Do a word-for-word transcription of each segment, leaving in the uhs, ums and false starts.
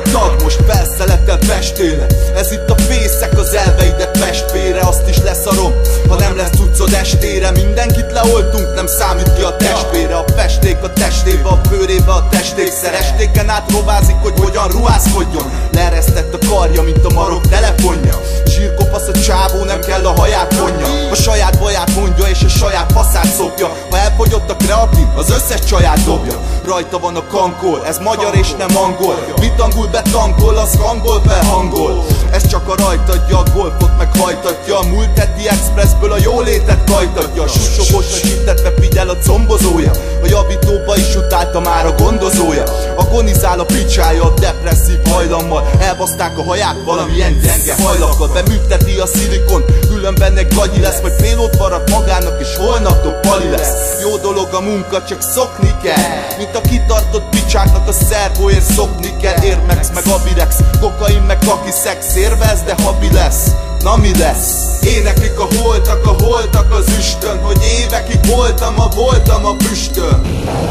tag most felszeletel Pestére. Ez itt a fészek, az elveidet Pestvére. Azt is leszarom, ha nem lesz cuccod estére. Mindenkit leoltunk, nem számít ki a testvére. A pesték a testébe, a bőrébe a testékszer. Estéken át rovázik, hogy hogyan ruházkodjon. Leeresztett a karja, mint a marok telefonja. Zsírkopasz a csávó, nem kell a haját vonja. A saját baját mondja és a saját faszát szopja. Ha elfogyott a kreatin, az összes csaját dobja. Rajta van a kankol, ez magyar és nem angol. Mit angol betankol, az hangol behangol. Ez csak a rajt adja, a golfot meghajtatja. A Multeti Expressből a jólétet kajtatja. A susogósnak hittetve figyel a combozója. A javítóba is utálta már a gondozója. Agonizál a picsája a depresszív hajlammal. Elbaszták a haját valamilyen gyenge hajlakkal. Beműteti a szilikon, különben egy gagyi lesz. Majd félót varrat magának és holnaptól pali lesz. Jó dolog a munka, csak szokni kell. Mint a kitartott picsáknak a szervóért szokni kell. Air Max meg Avirex, kokain meg kaki szex. Érvez, de habi lesz, na mi lesz? Éneklik a holtak, a holtak az üstön. Hogy évekig voltam, a voltam a füstön.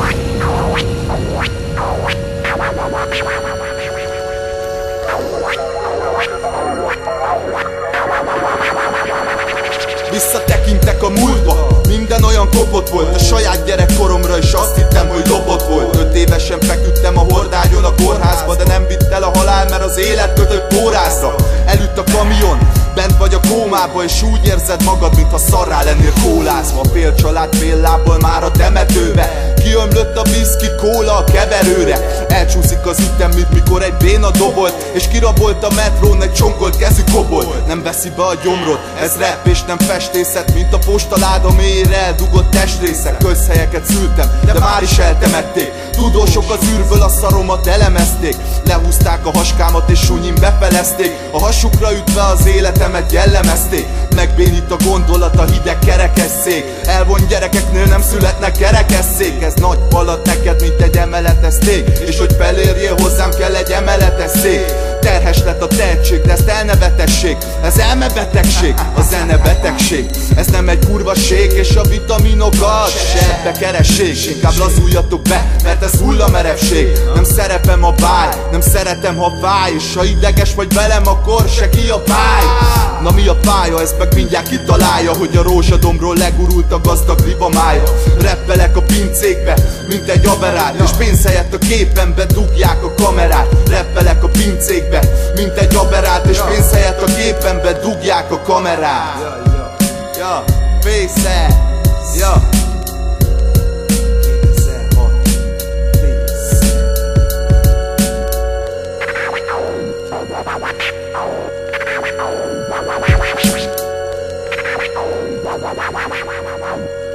Visszatekintek a múltba, minden olyan kopott volt. A saját gyerekkoromra is azt hittem, hogy lopott volt. Öt évesen feküdtem a hordágyon a kórházba, de nem vitt el a halál, mert az élet kötött pórázra. Elütt a kamion, bent vagy a kómába, és úgy érzed magad, mintha szarrá lennél kólázva. Fél család fél lábbal már a temetőbe. Kiömlött a viszki, kóla a keverőre. Elcsúszik az ütem, mint mikor egy béna dobolt, és kirabolt a metrón egy csonkolt kezű kobolt. Nem veszi be a gyomrod, ez rap és nem festészet. Mint a postaláda mélyére eldugott testrészek. Közhelyeket szültem, de már is eltemették. Tudósok az űrből a szaromat elemezték. Lehúzták a haskámat és sunyin befelezték. A hasukra ütve az életemet jellemezték. Megbénít a gondolat, a hideg kerekesszék. Elvont gyerekeknél nem születnek kerekesszék. Ez nagy falat neked, mint egy emeletes szék. És hogy felérjél hozzám, kell egy emeletes szék. Terhes lett a tehetség, de ezt el ne vetessék. Ez elmebetegség, a zene betegség. Ez nem egy kurvaség, és a vitaminokat se ebbe keressék. Inkább lazuljatok be, mert ez hullamerevség. Nem szerepem a báj, nem szeretem, ha fáj. És ha ideges vagy velem, akkor se ki a pály. Na mi a pálya, ezt meg mindjárt kitalálja. Hogy a rózsadomról legurult a gazdag ribamája. Reppelek a pincékbe, mint egy aberát. És pénz helyett a képembe dugják a kamerát. Reppelek a pincékbe, mint egy aberát. És pénz helyett a képembe dugják a kamerát. Ja, ja, ja, fészek, ja. Wow, wow, wow, wow, wow.